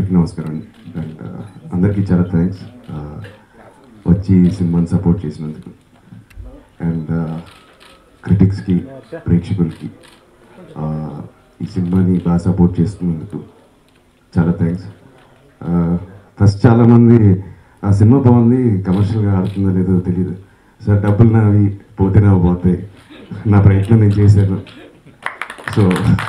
అందరికీ నమస్కారం అండ్ అందరికీ చాలా థ్యాంక్స్ వచ్చి సినిమాని సపోర్ట్ చేసినందుకు అండ్ క్రిటిక్స్కి ప్రేక్షకులకి ఈ సినిమాని బాగా సపోర్ట్ చేస్తున్నందుకు చాలా థ్యాంక్స్. ఫస్ట్ చాలామంది ఆ సినిమా బాగుంది, కమర్షియల్గా ఆడుతుందో లేదో తెలియదు సార్, డబ్బులు నావి పోతే నావి పోతాయి, నా ప్రయత్నం నేను చేశాను. సో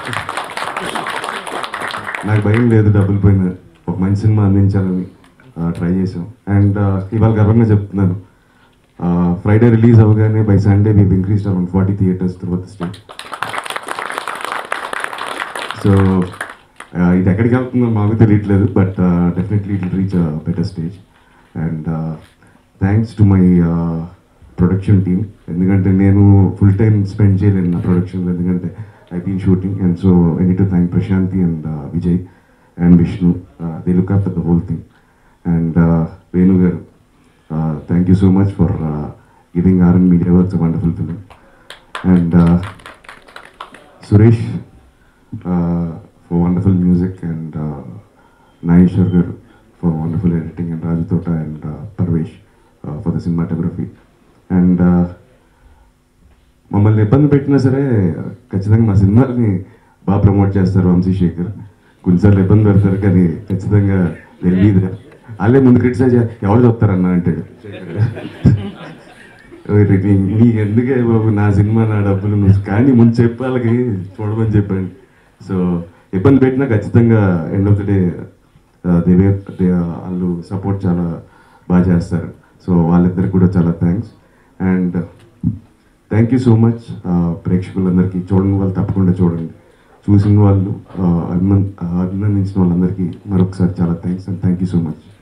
నాకు భయం లేదు, డబ్బులు పోయిన ఒక మంచి సినిమా అందించాలని ట్రై చేసాం. అండ్ ఇవాళ గర్వంగా చెప్తున్నాను, ఫ్రైడే రిలీజ్ అవగానే by Sunday we increase around 40 theatres throughout the state. So ఇది ఎక్కడికి వెళ్తుందో మాకు తెలియట్లేదు, but definitely it will reach a better stage. And thanks to my production team, ఎందుకంటే నేను ఫుల్ టైం స్పెండ్ చేయలేను నా ప్రొడక్షన్లో, ఎందుకంటే I been shooting. And so I need to thank Prashanti and Vijay and Vishnu, they look after the whole thing. And Venu garu, thank you so much for giving RN media works a wonderful film. And Suresh for wonderful music, and Naishwar garu for wonderful editing, and Raju Tota and Parvesh for the cinematography. And మమ్మల్ని ఇబ్బంది పెట్టినా సరే ఖచ్చితంగా మా సినిమాని బాగా promote చేస్తారు వంశీశేఖర్. కొన్నిసార్లు ఇబ్బంది పెడతారు కానీ ఖచ్చితంగా తెలియదు, వాళ్ళే ముందు క్రిటిసైజ్ ఎవరు చెప్తారన్నా అంటే నీకు ఎందుకే బాబు నా సినిమా నా డబ్బులు నువ్వు కానీ ముందు చెప్పి వాళ్ళకి చూడమని చెప్పండి. సో ఇబ్బంది పెట్టినా ఖచ్చితంగా ఎండ్ ఆఫ్ ద డే వాళ్ళు సపోర్ట్ చాలా బాగా చేస్తారు. సో వాళ్ళిద్దరికి కూడా చాలా thanks. And thank you so much ప్రేక్షకులందరికీ. చూడని వాళ్ళు తప్పకుండా చూడండి, చూసిన వాళ్ళు అభినందించిన వాళ్ళందరికీ మరొకసారి చాలా thanks and thank you so much.